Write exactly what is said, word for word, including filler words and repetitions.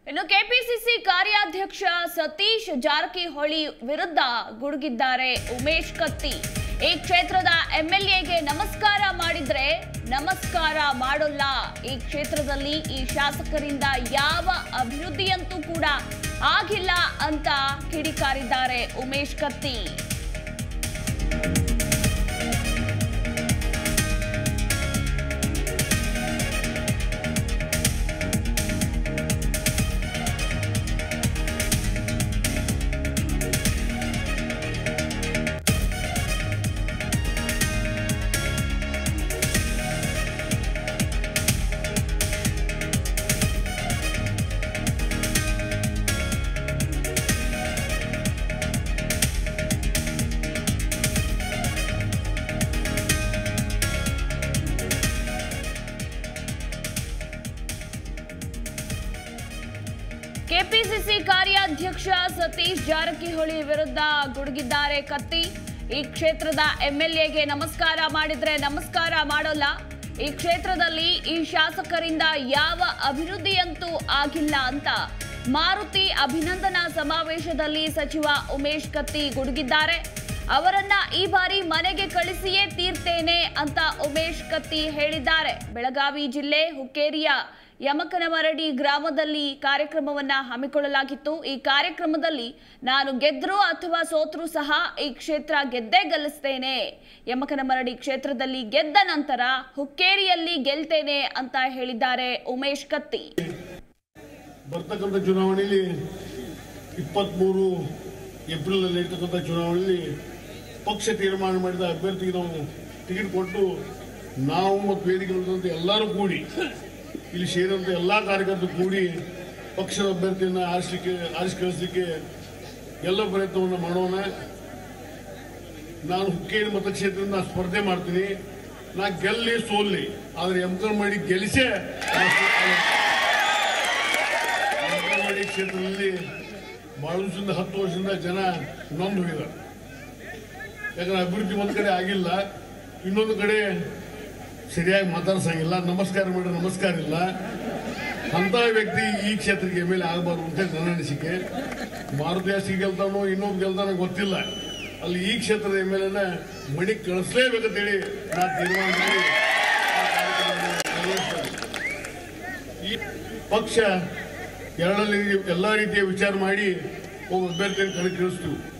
ಇನ್ನು ಕೆಪಿಸಿಸಿ ಕಾರ್ಯಾಧ್ಯಕ್ಷ ಸತೀಶ್ ಜಾರಕಿಹೊಳಿ ವಿರುದ್ಧ ಗುಡುಗಿದ್ದಾರೆ ಉಮೇಶ್ ಕತ್ತಿ. ಈ ಕ್ಷೇತ್ರದ ಎಂಎಲ್ಎಗೆ ನಮಸ್ಕಾರ ಮಾಡಿದ್ರೆ ನಮಸ್ಕಾರ ಮಾಡೋಲ್ಲ. ಈ ಕ್ಷೇತ್ರದಲ್ಲಿ ಈ ಶಾಸಕರಿಂದ ಯಾವ ಅಭಿವೃದ್ಧಿಯಂತೂ ಕೂಡ ಆಗಿಲ್ಲ ಅಂತ ಕಿಡಿಕಾರಿದ್ದಾರೆ ಉಮೇಶ್ ಕತ್ತಿ. ಕೆಪಿಸಿಸಿ ಕಾರ್ಯಾಧ್ಯಕ್ಷ ಸತೀಶ್ ಜಾರಕಿಹೊಳಿ ವಿರುದ್ಧ ಗುಡುಗಿದ್ದಾರೆ ಕತ್ತಿ. ಈ ಕ್ಷೇತ್ರದ ಎಂಎಲ್ಎಗೆ ನಮಸ್ಕಾರ ಮಾಡಿದ್ರೆ ನಮಸ್ಕಾರ ಮಾಡೋಲ್ಲ. ಈ ಕ್ಷೇತ್ರದಲ್ಲಿ ಈ ಶಾಸಕರಿಂದ ಯಾವ ಅಭಿವೃದ್ಧಿಯಂತೂ ಆಗಿಲ್ಲ ಅಂತ ಮಾರುತಿ ಅಭಿನಂದನಾ ಸಮಾವೇಶದಲ್ಲಿ ಸಚಿವ ಉಮೇಶ್ ಕತ್ತಿ ಗುಡುಗಿದ್ದಾರೆ. ಅವರನ್ನ ಈ ಬಾರಿ ಮನೆಗೆ ಕಳಿಸಿಯೇ ತೀರ್ತೇನೆ ಅಂತ ಉಮೇಶ್ ಕತ್ತಿ ಹೇಳಿದ್ದಾರೆ. ಬೆಳಗಾವಿ ಜಿಲ್ಲೆ ಹುಕ್ಕೇರಿಯ ಯಮಕನಮರಡಿ ಗ್ರಾಮದಲ್ಲಿ ಕಾರ್ಯಕ್ರಮವನ್ನ ಹಮ್ಮಿಕೊಳ್ಳಲಾಗಿತ್ತು. ಈ ಕಾರ್ಯಕ್ರಮದಲ್ಲಿ ನಾನು ಗೆದ್ರು ಅಥವಾ ಸೋತ್ರು ಸಹ ಈ ಕ್ಷೇತ್ರ ಗೆದ್ದೇ ಗೆಲ್ಲಿಸ್ತೇನೆ, ಯಮಕನಮರಡಿ ಕ್ಷೇತ್ರದಲ್ಲಿ ಗೆದ್ದ ನಂತರ ಹುಕ್ಕೇರಿಯಲ್ಲಿ ಗೆಲ್ತೇನೆ ಅಂತ ಹೇಳಿದ್ದಾರೆ ಉಮೇಶ್ ಕತ್ತಿ. ಬರ್ತಕ್ಕಂಥ ಚುನಾವಣೆಯಲ್ಲಿ ಇಪ್ಪತ್ಮೂರು ಏಪ್ರಿಲ್ ನಲ್ಲಿ ಇರ್ತಕ್ಕಂಥ ಚುನಾವಣೆಯಲ್ಲಿ ಪಕ್ಷ ತೀರ್ಮಾನ ಮಾಡಿದ ಅಭ್ಯರ್ಥಿಗೆ ನಾವು ಟಿಕೆಟ್ ಕೊಟ್ಟು ನಾವು ಮತ್ತು ವೇದಿಕೆ ಎಲ್ಲರೂ ಕೂಡಿ ಇಲ್ಲಿ ಸೇರಿದಂತೆ ಎಲ್ಲಾ ಕಾರ್ಯಕರ್ತರು ಕೂಡಿ ಪಕ್ಷದ ಅಭ್ಯರ್ಥಿಯನ್ನು ಆರಿಸಲಿಕ್ಕೆ ಆರಿಸಿ ಕಳಿಸಲಿಕ್ಕೆ ಎಲ್ಲ ಪ್ರಯತ್ನವನ್ನು ಮಾಡೋಣ. ನಾನು ಹುಕ್ಕೇರಿ ಮತಕ್ಷೇತ್ರದಿಂದ ಸ್ಪರ್ಧೆ ಮಾಡ್ತೀನಿ. ನಾ ಗೆಲ್ಲಿ ಸೋಲ್ಲಿ, ಆದ್ರೆ ಯಮಕನಮರಡಿ ಗೆಲ್ಲಿಸೇ. ಯಮಕನಮರಡಿ ಕ್ಷೇತ್ರದಲ್ಲಿ ಬಹಳ ದಿವಸದಿಂದ ಹತ್ತು ವರ್ಷದಿಂದ ಜನ ನೊಂದು ಹೋಗಿದ್ದಾರೆ. ಯಾಕಂದ್ರೆ ಅಭಿವೃದ್ಧಿ ಒಂದ್ ಕಡೆ ಆಗಿಲ್ಲ, ಇನ್ನೊಂದು ಕಡೆ ಸರಿಯಾಗಿ ಮಾತಾಡ್ಸಂಗಿಲ್ಲ, ನಮಸ್ಕಾರ ಮಾಡಿದ್ರೆ ನಮಸ್ಕಾರ ಇಲ್ಲ. ಅಂತ ವ್ಯಕ್ತಿ ಈ ಕ್ಷೇತ್ರಕ್ಕೆ ಎಮ್ ಎಲ್ ಎ ಆಗಬಾರ್ದು ಅಂತ ನನ್ನ ಅನಿಸಿಕೆ. ಮಾರುತಿ ಜಾಸ್ತಿ ಗೆಲ್ತಾನೋ ಇನ್ನೊಂದು ಗೆಲ್ತಾನೋ ಗೊತ್ತಿಲ್ಲ. ಅಲ್ಲಿ ಈ ಕ್ಷೇತ್ರದ ಎಮ್ ಎಲ್ ಎನ ಮಡಿ ಕಳಿಸ್ಲೇಬೇಕಂತೇಳಿ ನಾ ತೀರ್ಮಾನ ಮಾಡಿ ಈ ಪಕ್ಷ ಎರಡಲ್ಲಿ ಎಲ್ಲಾ ರೀತಿಯ ವಿಚಾರ ಮಾಡಿ ಒಬ್ಬ ಅಭ್ಯರ್ಥಿಯನ್ನು ಕಣಕ್ಕಿಳಿಸ್ತೀವಿ.